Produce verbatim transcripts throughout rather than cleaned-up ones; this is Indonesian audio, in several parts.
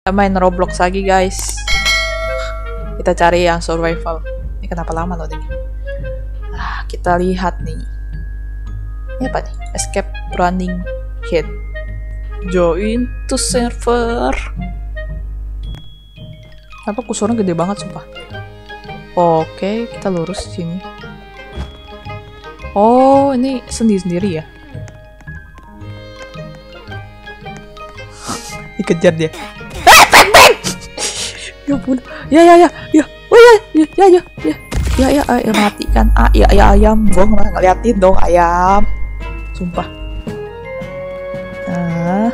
Kita main Roblox lagi guys. Kita cari yang survival. Ini kenapa lama loh ini? Nah, kita lihat nih. Ini apa nih? Escape running hit. Join to server. Kenapa kursornya gede banget sumpah? Oke, kita lurus sini. Oh, ini sendiri-sendiri ya? Dikejar dia. Eh, bang, bang! Ya ampun. Ya, ya, ya, ya. Oh ya, ya, ya, ya, ya, ya, ya, ya, mati kan. Ah, ya, ya, ayam. Gua nggak ngeliatin dong ayam. Sumpah. Nah.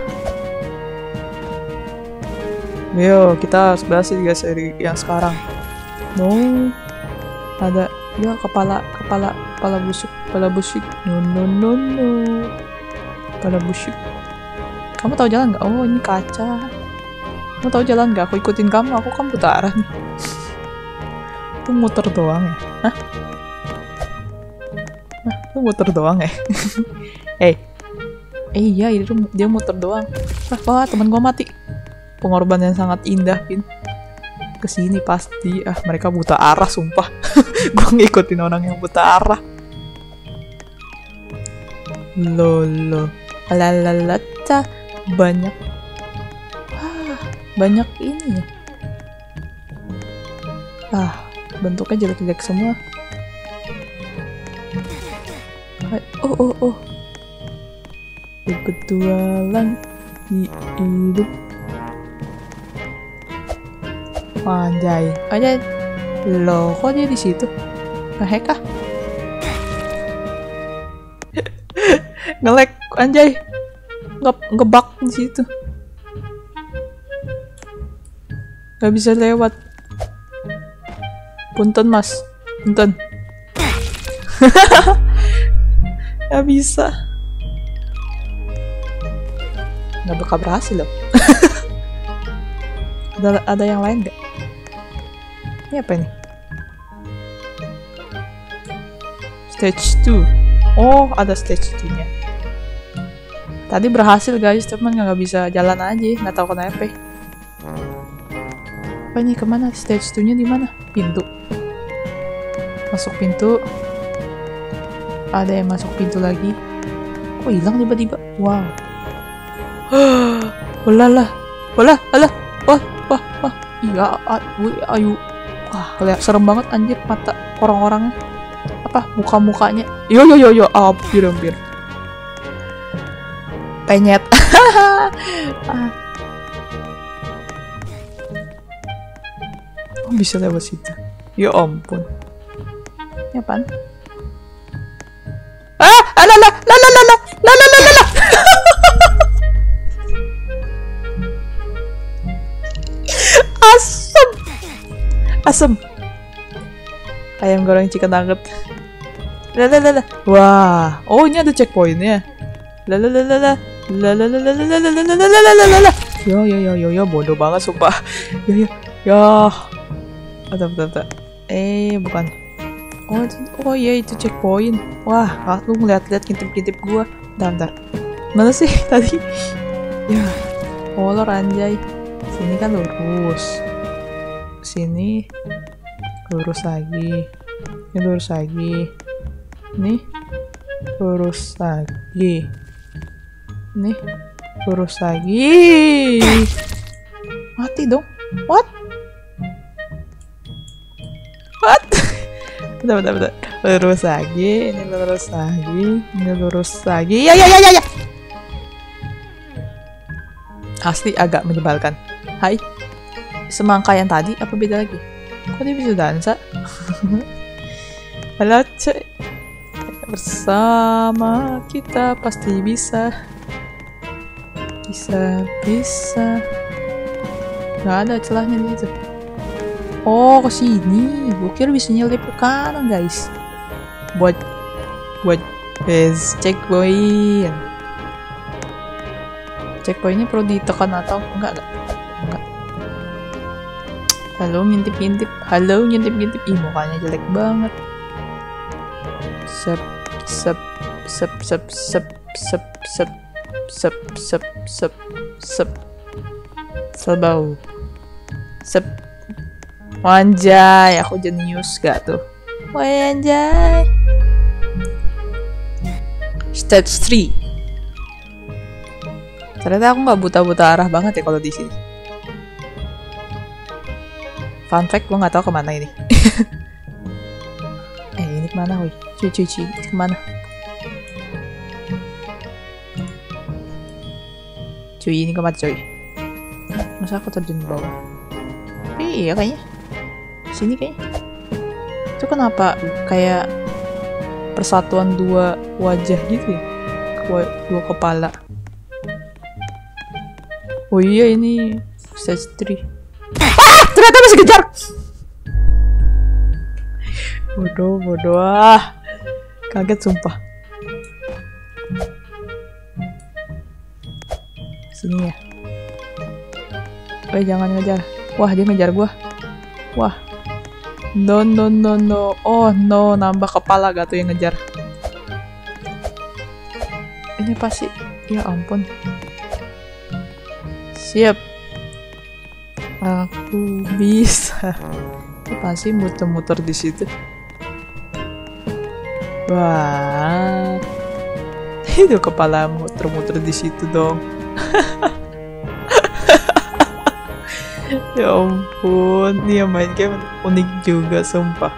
Yo, kita harus berhasil guys dari yang sekarang. No. Ada ya kepala, kepala, kepala busuk, kepala busuk. No, no, no, no. Kepala busuk. Kamu tahu jalan nggak? Oh, ini kaca. Kamu tahu jalan nggak? Aku ikutin kamu. Aku kan buta arah nih. Itu muter doang ya? Hah? Hah? Itu muter doang ya? Eh, eh iya, itu dia muter doang. Wah, wah teman gua mati. Pengorbanan yang sangat indah, Pin. Kesini pasti. Ah, mereka buta arah, sumpah. Gua ngikutin orang yang buta arah. Lolo. Lalalata. Banyak ah, banyak ini ya. Ah, bentuknya jelek-jelek semua. Oh, oh, oh. Kebetulan hidup. Anjay, anjay. Loh, kok dia di situ? Ngehack ah? Nge-lag, anjay. Nge ngebug di situ. Gak bisa lewat. Punten mas, punten. Gak bisa. Gak bakal berhasil loh. ada ada yang lain gak? Ini apa ini? Stage two. Oh, ada stage two nya. Tadi berhasil guys, cuman nggak bisa jalan aja, nggak tahu kenapa. Apa ini kemana? Stage two nya di mana? Pintu. Masuk pintu. Ada yang masuk pintu lagi. Kok hilang tiba-tiba? Wow. Walah, walah, walah, wah, wah, wah. Iya, ayo. Wah, lihat serem banget anjir mata orang-orangnya. Apa? Muka-mukanya. Yo yo yo yo, hampir hampir. Penyet. Ah. Oh, bisa lewat situ. Ya ampun. Ini apaan? Ah, alala, la la la la la la la la. Asem. Asem. Ayam goreng chicken nugget. La la la la. Wah, oh ini ada checkpointnya. La la la la la. La la la la la la la la la la la la. Yo yo yo yo yo, bodoh banget sumpah. Yo yo yo. Bentar bentar bentar. Eh bukan. Oh oh iya itu checkpoint. Wah, lu ngeliat-liat ngintip-ngintip gua. Bentar bentar. Mana sih tadi? Ya, molor anjay. Sini kan lurus. Sini lurus lagi. Ini lurus lagi. Nih lurus lagi. Nih, lurus lagi. Mati dong. What? What? Bentar, bentar, bentar. Lurus lagi. Ini lurus lagi. Ini lurus lagi. Ya, ya, ya, ya, ya. Asli agak menyebalkan. Hai. Semangka yang tadi, apa beda lagi? Kok dia bisa dansa? Halo, cuy. Bersama kita pasti bisa. Bisa, bisa. Nggak ada celahnya di situ. Oh, ke sini. Gue kira bisa nyelip ke kanan, guys. Buat buat base checkpoint. Checkpointnya perlu ditekan atau enggak? Enggak. Enggak. Halo, ngintip-ngintip. Halo, ngintip-ngintip. Ih, mukanya jelek banget. Sep, sep, sep, sep, sep, sep, sep. Sep, sep, sep, sep. Selbau. Sep. Wanjay, aku jenius gak tuh? Wanjay. Stage three. Ternyata aku nggak buta-buta arah banget ya kalau di sini. Fun fact, gue nggak tahu kemana ini. eh, ini kemana, woi? Cuy, cuy, cuy, ini kemana? Cuy, ini kemana, cuy? Masa aku terjun ke bawah? Eh, iya kayaknya. Sini kayaknya. Itu kenapa kayak persatuan dua wajah gitu ya? Dua kepala. Oh iya, ini stage three. Ah! Ternyata masih kejar! Bodoh, bodoh. Ah. Kaget sumpah. Sini ya. Eh, jangan ngejar. Wah, dia ngejar gua. Wah. No, no, no, no. Oh, no. Nambah kepala gak tuh yang ngejar. Ini pasti. Ya ampun. Siap. Aku bisa. Pasti muter-muter di situ. Wah. Itu kepala muter-muter di situ dong. Ya ampun, dia main game unik juga sumpah.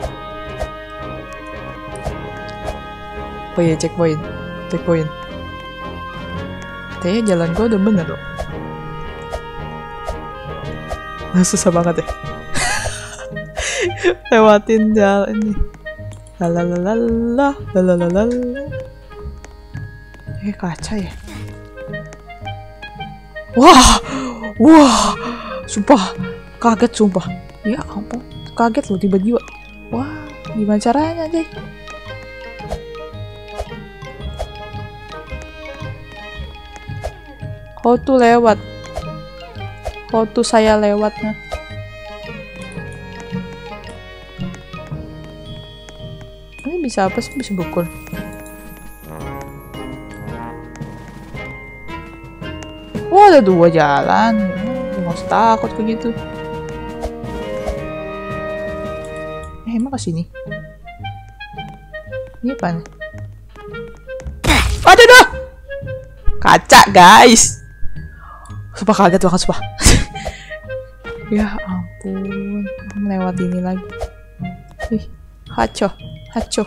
Oh iya, checkpoint. Checkpoint. Kayaknya jalan gua udah bener loh. Nah, susah banget ya. Lewatin jalan ini. Lalalala, lalalala. Eh, kaca ya. Wah, wah, sumpah, kaget sumpah. Ya ampun, kaget loh tiba-tiba. Wah, gimana caranya deh? How to lewat? How to saya lewatnya? Ini bisa apa sih? Bisa bukul. Wah, ada dua jalan. Nggak usah takut kayak gitu. Eh, emang kesini? Ini apaan? Aduh dah! Kaca, guys. Sumpah kaget banget, sumpah. Ya ampun, lewat ini lagi. Ih, haco, haco.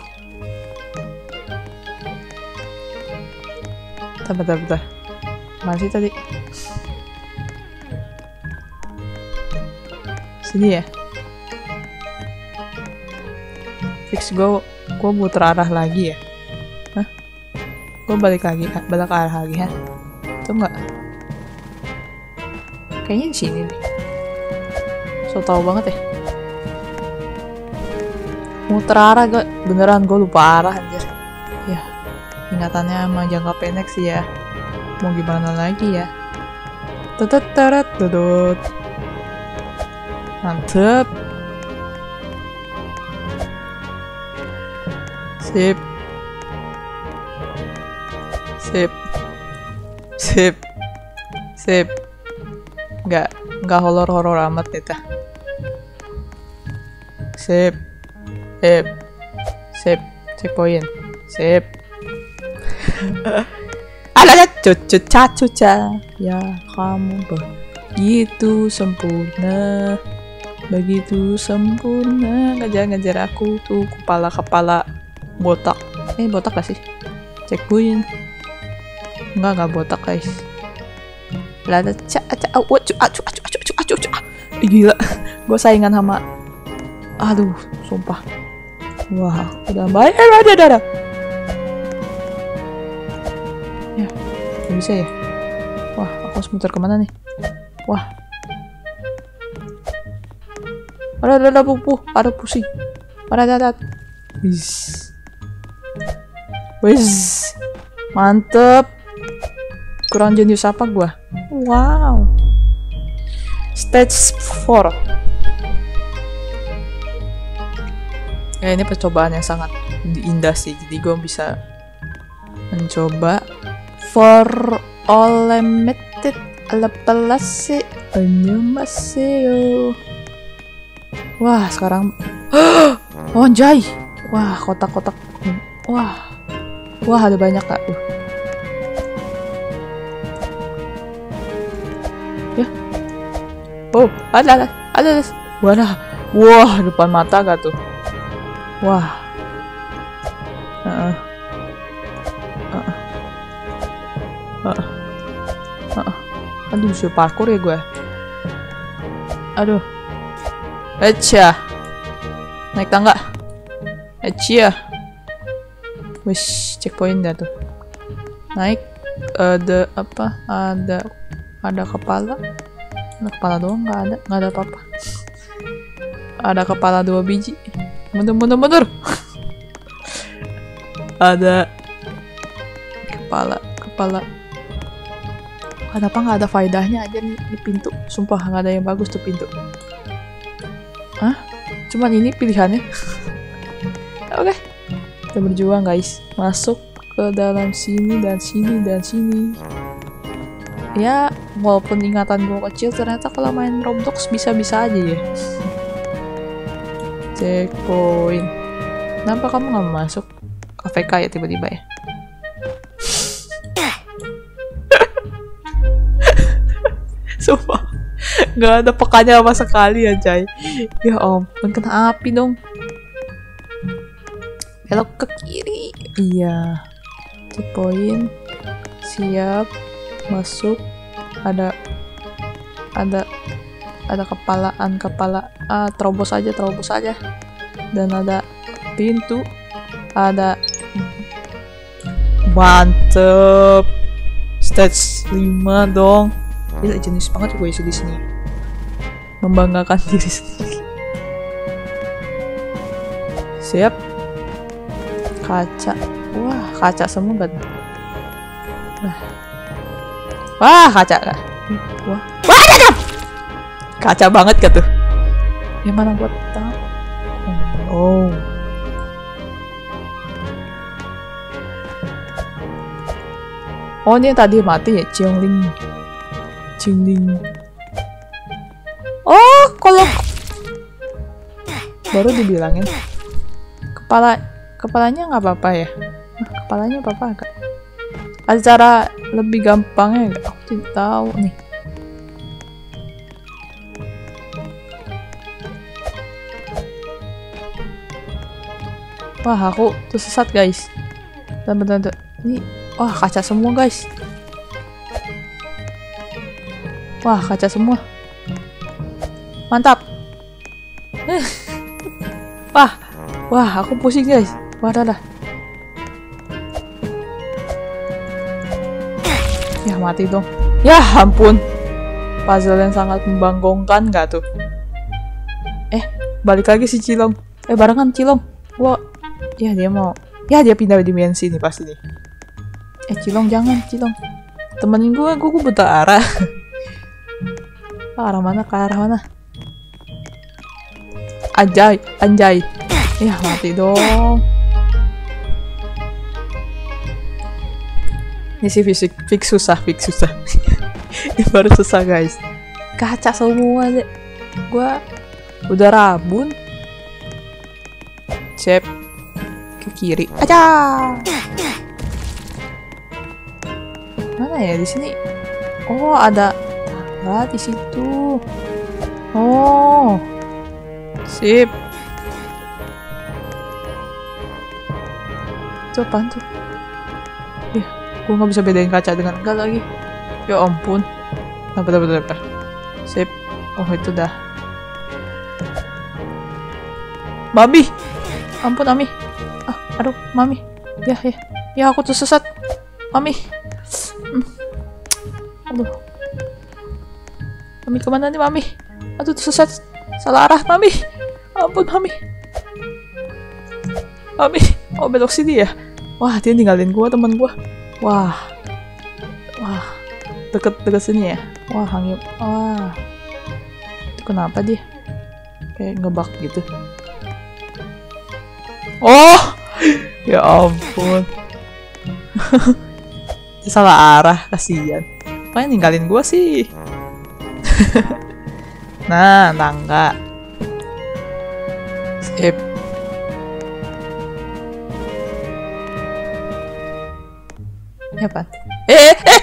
Bentar, bentar, bentar. Mana sih tadi? Sini ya? Fix gue, gue muter arah lagi ya? Hah? Gue balik lagi, balik arah lagi ya? Itu enggak? Kayaknya di sini nih. So tau banget ya. Muter arah gue, beneran gue lupa arah anjir. Ya, ingatannya emang jangka pendek sih ya. Mau gimana lagi ya? Tutut tutut tutut. Mantep. Sip. Sip. Sip. Sip. Nggak, nggak horor-horor amat kita. Sip. Sip. Sip. Checkpoint. Sip. Ada cucu cacuca. Ya kamu begitu sempurna, begitu sempurna. Ngejar-ngejar aku tuh kepala-kepala botak. Eh, botak gak sih? Checkpoint. Enggak, nggak botak guys. Lada ca ca acu acu acu acu acu acu acu. Gila, gue saingan sama. Aduh, sumpah. Wah, udah baik. Eh, ada ada. Ya, gak bisa ya. Wah, aku harus muter kemana nih? Wah. Ada ada ada pupuh, ada pusing. Ada ada ada. Wis. Wis. Mantep. Kurang jenius apa gua? Wow. Stage four. Ya, ini percobaan yang sangat indah sih. Jadi gue bisa mencoba for all limited ala pelasi Annyeonghaseyo. Wah, sekarang oh, anjay. Wah, kotak-kotak. Wah. Wah, ada banyak kak. Tuh. Ya. Oh, ada ada ada. Wah, wah, depan mata gak tuh? Wah. Uh-uh. Uh-uh. Uh-uh. Uh-uh. Aduh, bisa parkour ya gue. Aduh. Echa. Naik tangga. Echa. Wish, checkpoint dah tuh. Naik. Ada apa? Ada ada kepala. Ada kepala doang, nggak ada, nggak ada apa-apa. Ada kepala dua biji. Mundur, mundur, mundur. Ada kepala, kepala. Kenapa nggak ada faedahnya aja nih di pintu? Sumpah nggak ada yang bagus tuh pintu. Hah? Cuman ini pilihannya. Oke, okay. Kita berjuang guys. Masuk ke dalam sini dan sini dan sini. Ya, walaupun ingatan gue kecil, ternyata kalau main Roblox bisa-bisa aja ya. Checkpoint. Kenapa kamu nggak masuk? A F K ya tiba-tiba ya? Sumpah, nggak ada pekanya sama sekali ya, Jay. Ya ampun, kena api dong. Belok ke kiri. Iya. Checkpoint. Siap. Masuk. Ada ada ada kepalaan kepala. Ah, terobos aja, terobos aja. Dan ada pintu. Ada. Mantep. Stage lima dong. Gila, jenis banget gue isi di sini. Membanggakan diri sendiri. Siap. Kaca. Wah, kaca semua kan. Wah. Wah, kaca kak. Wah. Wah, ada. Kaca banget kan tuh. Yang mana buat tahu? Oh. Oh, ini yang tadi mati ya, Ciongling. Ciongling. Oh, kalau baru dibilangin kepala kepalanya nggak apa-apa ya? Nah, kepalanya apa-apa kak? Ada cara lebih gampangnya nggak? Aku tidak tahu nih. Wah, aku tuh sesat guys. Bentar-bentar. Ini, wah kaca semua guys. Wah, kaca semua. Mantap. Wah, wah, aku pusing guys. Wah, dah dah. Ya, mati dong. Ya ampun. Puzzle yang sangat membangkongkan gak tuh? Eh, balik lagi si Cilong. Eh, barengan Cilong. Wah, ya dia mau. Ya, dia pindah dimensi nih pasti nih. Eh, Cilong jangan, Cilong. Temenin gue, gue, gue buta arah. Arah mana? Ke arah mana? Anjay, anjay. Ya, mati dong. Ini sih fisik, fix susah, fix susah. Ini baru susah guys. Kaca semua deh. Gua udah rabun. Cep ke kiri. Aja. Mana ya di sini? Oh, ada tangga di situ. Oh. Sip. Itu apaan tuh? Ya, gue gak bisa bedain kaca dengan enggak lagi. Ya ampun. Nah, betul betul betul. Sip. Oh, itu dah. Mami. Ampun, Mami. Ah, aduh, Mami. Ya, ya. Ya, aku tuh sesat. Mami. Hmm. Aduh. Mami kemana nih, Mami? Aduh, tuh sesat. Salah arah, Mami. Ampun, Mami. Mami. Oh, belok sini ya. Wah, dia ninggalin gua, teman gua. Wah. Wah. Deket-deket sini ya. Wah, hangip. Wah. Itu kenapa dia? Kayak ngebug gitu. Oh. Ya ampun. Salah arah, kasihan. Makanya ninggalin gua sih. Nah, tangga. Sip. Ini apa? Eh, eh, eh!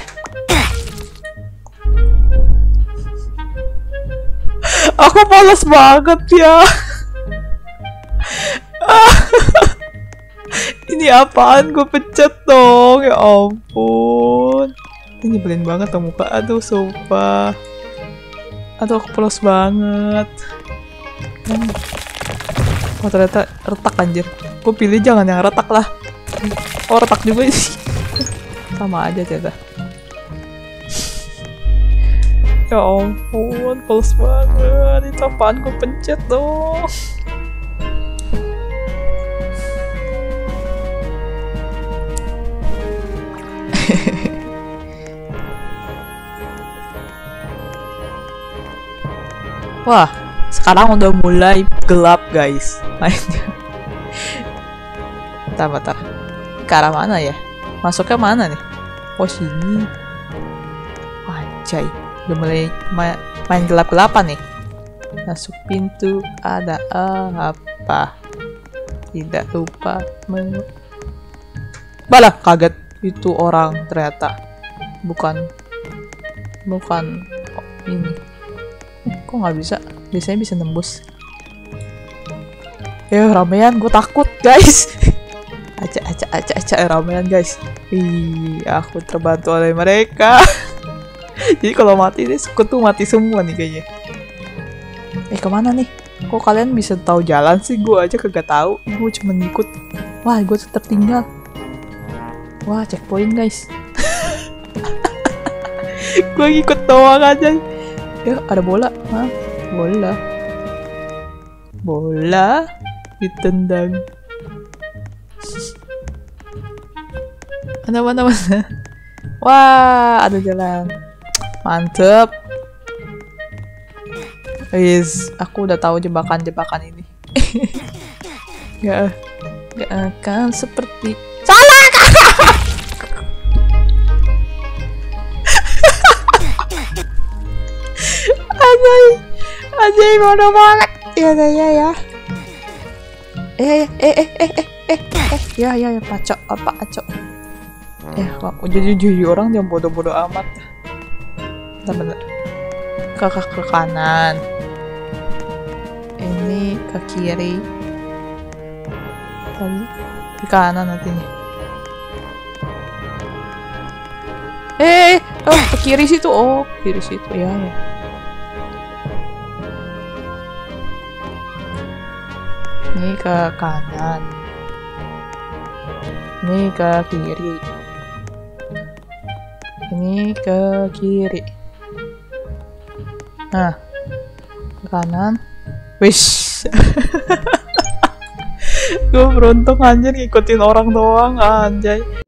Aku malas banget ya. Ini apaan? Gue pencet dong. Ya ampun. Ini nyebelin banget tuh muka. Aduh, sumpah. Aduh, aku polos banget. Hmm. Oh, ternyata retak anjir. Gue pilih jangan yang retak lah. Oh, retak juga sih. Sama aja ternyata. Ya ampun, polos banget. Itu apaan? Gue pencet dong. Wah, sekarang udah mulai gelap guys mainnya. Bentar, bentar. Ke arah mana ya? Masuknya mana nih? Oh, sini. Anjay, udah mulai ma main gelap-gelapan nih. Masuk pintu, ada apa? Tidak lupa menu. Balah, kaget. Itu orang ternyata. Bukan. Bukan oh, ini. Eh, kok nggak bisa? Biasanya bisa nembus. Eh, ramean, gue takut, guys. Aca, aca, aca, aca, ramean, guys. Ih, aku terbantu oleh mereka. Jadi kalau mati deh, suku tuh mati semua nih kayaknya. Eh, kemana nih? Kok kalian bisa tahu jalan sih? Gue aja kagak tahu. Gue cuma ngikut. Wah, gue tertinggal. Wah, checkpoint, guys. Gue ngikut doang aja. Ya, ada bola. Hah? Bola. Bola ditendang. Mana, mana, mana. Wah, ada jalan. Mantep. Guys, aku udah tahu jebakan-jebakan ini. Gak, gak akan seperti... Salah! Anjay, anjay bodoh banget. Ya ya ya ya. Eh eh eh eh eh eh eh ya ya ya pacok apa pacok. Eh kok jadi jadi orang yang bodoh-bodoh amat. Bentar-bentar. Ke, ke ke kanan. Ini ke kiri. Tadi ke kanan nantinya. Eh, oh ke kiri situ. Oh, kiri situ ya ya. Ini ke kanan. Ini ke kiri. Ini ke kiri. Nah, ke kanan. Wish. Gue beruntung anjir ngikutin orang doang anjay.